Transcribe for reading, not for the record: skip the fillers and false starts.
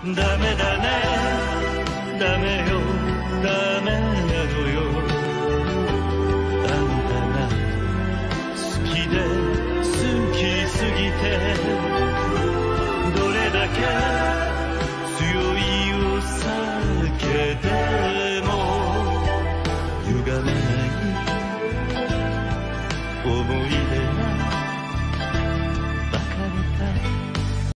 ダメだねダメよダメなのよあんたが好きで好きすぎてどれだけ強いお酒でも歪めない想い